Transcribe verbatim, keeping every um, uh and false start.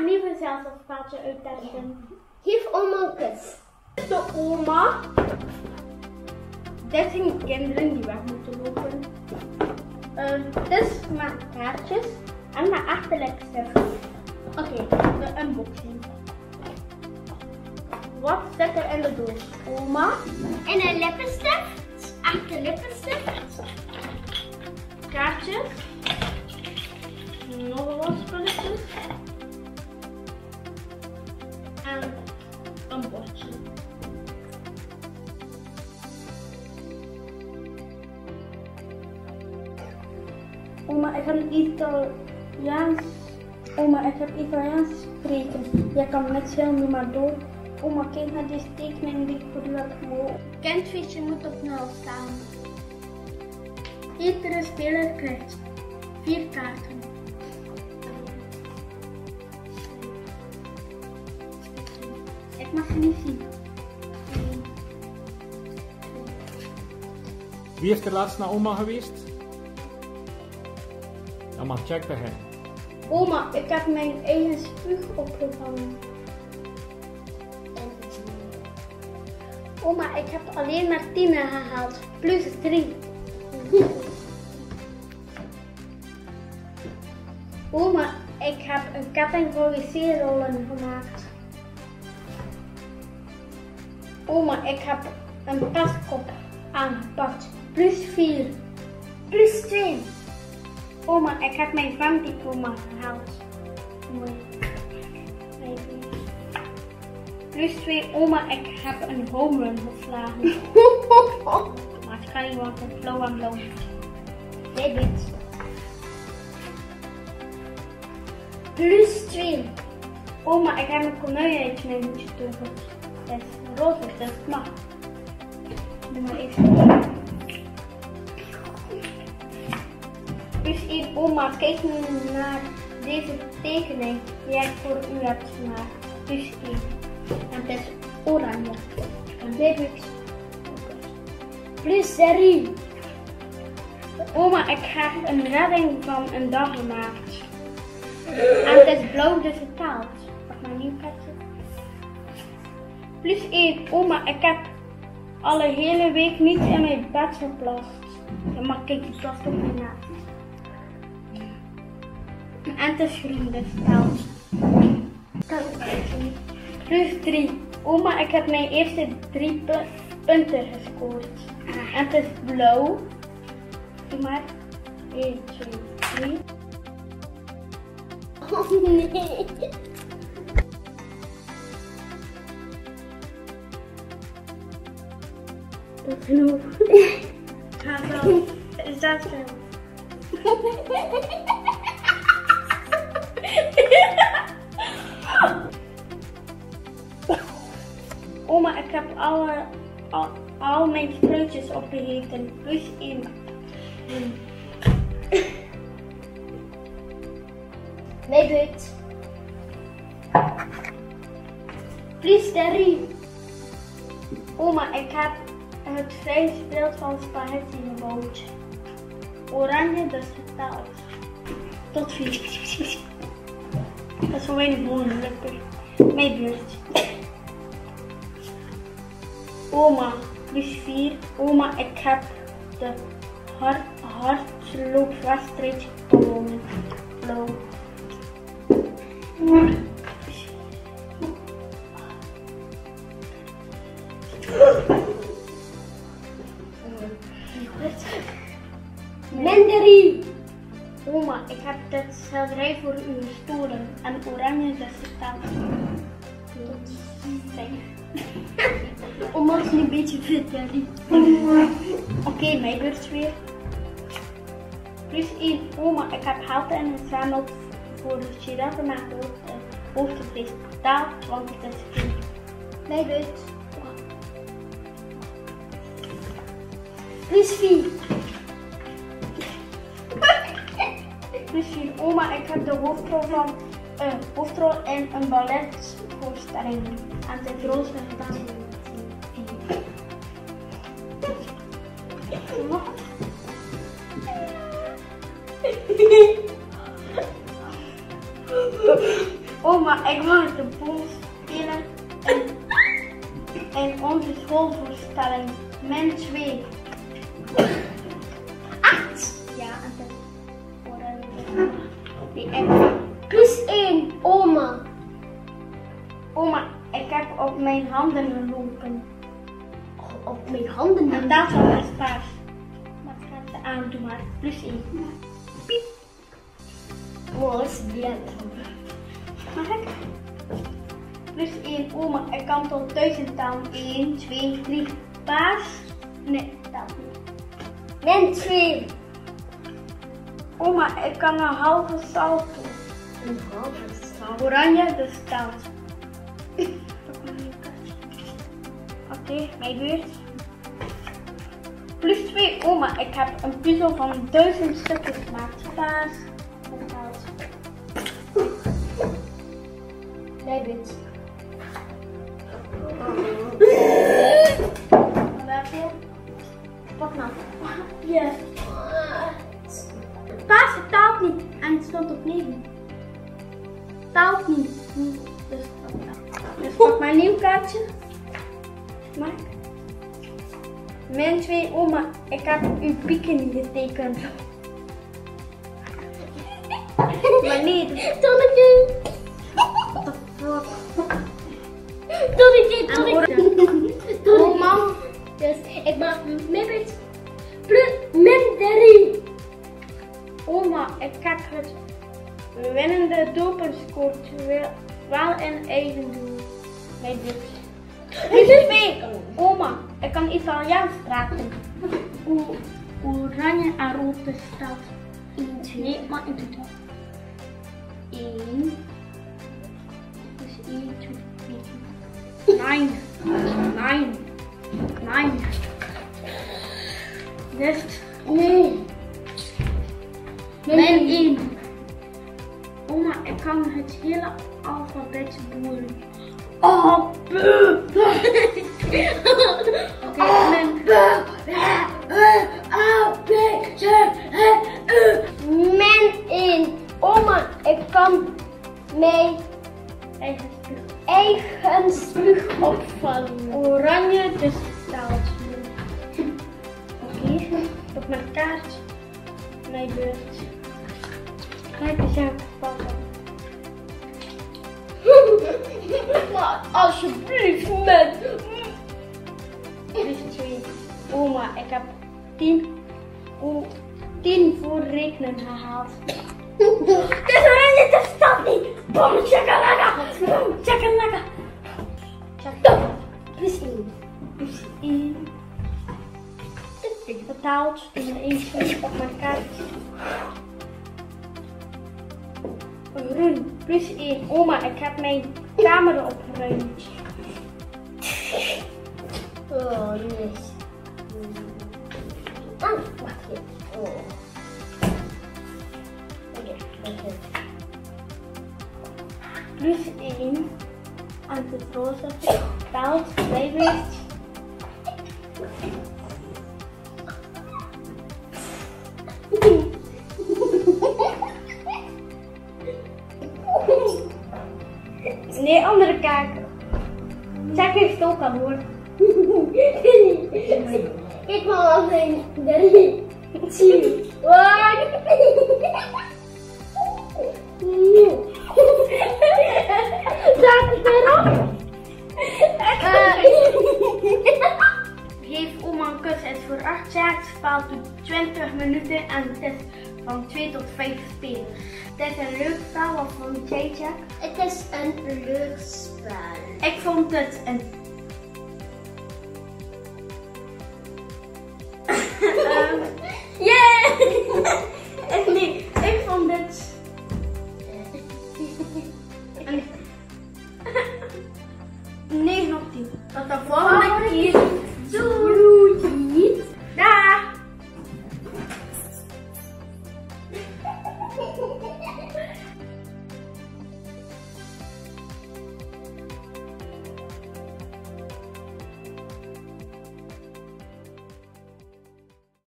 een nieuw gezelschapsspelletje uittesten. Geef oma een kus. De oma. Dit zijn kinderen die weg moeten lopen. Uh, dit met kaartjes en met echte lipstift. Oké, okay, de unboxing. Wat zit er in de doos? Oma. En een lippenstift. Echte lippenstift. Kaartjes. Nog wat spulletjes. En een bordje. Oma, ik heb Italiaans. Oma, ik heb Italiaans spreken. Je kan net zo nu maar door. Oma, kijk naar deze tekening die ik voor u heb gemaakt. Kindvisje moet op nul staan. Iedere speler krijgt vier kaarten. Ik mag ze niet zien. Wie is de laatst naar oma geweest? Dan mag check bij hem. Oma, ik heb mijn eigen spuug opgevangen. Oma, ik heb alleen maar tien gehaald. Plus drie. Oma, ik heb een ketting voor wc-rollen gemaakt. Oma, ik heb een pestkop aangepakt. Plus vier. Plus twee. Oma, ik heb mijn zwemdiploma gehaald. Mooi. Plus twee. Oma, ik heb een home run geslagen. Maar het kan niet, want het is blauw en blauw. Jij doet. Plus twee. Oma, ik heb een konijn uit mijn hoedje getoverd. Het is roze, dus het mag. Doe maar even. Dus één. Oma, kijk nu naar deze tekening die ik voor u heb gemaakt. Dus één. En het is oranje. En dit is Plus drie. Oma, ik heb een redding van een dag gemaakt. En het is blauw, dus het telt. Pak maar een nieuw petje. Plus één. Oma, ik heb al een hele week niet in mijn bed geplast. Ja, maar kijk, die plast op mijn naast. En het is groen, dus het telt. Plus drie. Oma, ik heb mijn eerste drie punten gescoord. En het is blauw. Doe maar. één, twee, drie. Oh nee. Dat is genoeg. Ga wel. Is dat zo? Oma, ik heb alle, al, al mijn spruitjes opgegeten. Plus één. Mijn beurt. Plus drie. Oma, ik heb het vrije beeld van spaghetti gebouwd. Oranje, dus geteld. Tot vier. Dat is zo weinig mogelijk. Mijn beurt. Oma, plus vier. Oma, ik heb de hard, hardloopwedstrijd gewonnen. Blauw. Min drie. Oma, ik heb dit schilderij voor u gestolen en oranje is geteld. Tot vijf. Oma is nu een beetje fit, ja. Oké, okay, mijn beurt weer. Plus één. Oma, ik heb geld in het zwembad voor de giraffe naar de hoogtevrees betaald, want het is geen. Mijn beurt. Plus vier. Plus vier. Oma, ik heb de hoofdrol van uh, hoofdrol in een balletvoorstelling en het roze gedaan. Oma, ik wou de bol spelen in, in onze schoolvoorstelling. Min twee. acht. Ja, en dat oranje. Die ik. Plus één. Oma. Oma, ik heb op mijn handen gelopen. Op mijn handen. En dat was paars. Wat gaat ze aan? Doe maar. Plus één. Piep. Oh, dat is blend. Mag ik? Plus één. Oma, ik kan tot duizend tellen. één, twee, drie. Paars. Nee, dat niet. Min twee. Oma, ik kan een halve salto. Een halve staan. Oranje, dus telt. Oké, okay, mijn beurt. Plus twee, oma, ik heb een puzzel van duizend stukjes gemaakt. Paas. Mijn beurt. Wat heb je? Pak nou. Ja. Paas, het telt niet. En het stond op negen. Telt niet. Dus, dus pak mijn nieuw kaartje. Mag ik? Min twee, oma, ik heb uw pieken niet getekend. Maar nee, Tonnetje. what the fuck? Tonnetje, En tonnetje. oma, Dus ik mag mijn beurt. Plus min drie. oma, ik heb het winnende doelpunt gescoord. Wel in eigen doel. Mijn beurt. Plus twee, oma, ik kan Italiaans praten. O- Oranje en rood is stad. één, twee. Nee, maar in totaal. één. Dus één, twee, drie. nine. nine. nine. Dus Nee. min één. Oma, ik kan het hele alfabet boeren. Oh, buh. Oké, min. Min één. Oma, ik kan mijn Eigen spuug. eigen spuug opvangen. Oranje, dus telt. Oké, op mijn kaart. Mijn beurt. Kijk eens even pakken. Maar alsjeblieft, met. Dus twee. Oma, ik heb tien, o, tien voor rekenen gehaald. Het is oranje, dat staat niet. Bom, chakalaka. Bom, chakalaka. Plus één. Dus één. Betaald. En dan één spuug op mijn kaart. Groen. Plus één. Oma, ik heb mijn kamer opgeruimd. Oh, nee. Ah, wacht even. Oh. Oké, oké. Plus één. En het roze. Betaald. Bijbeurt. Nee, andere kaart. Zeg heeft het ook al hoor. Ik wil alleen drie. Tien. Staat het erop? Geef oma een kus. Het is voor acht jaar. Het speelt twintig minuten en het is van twee tot vijf spelers. Het is een leuk spel. Wat vond jij, Jack? Het is een leuk spel. Ik vond het een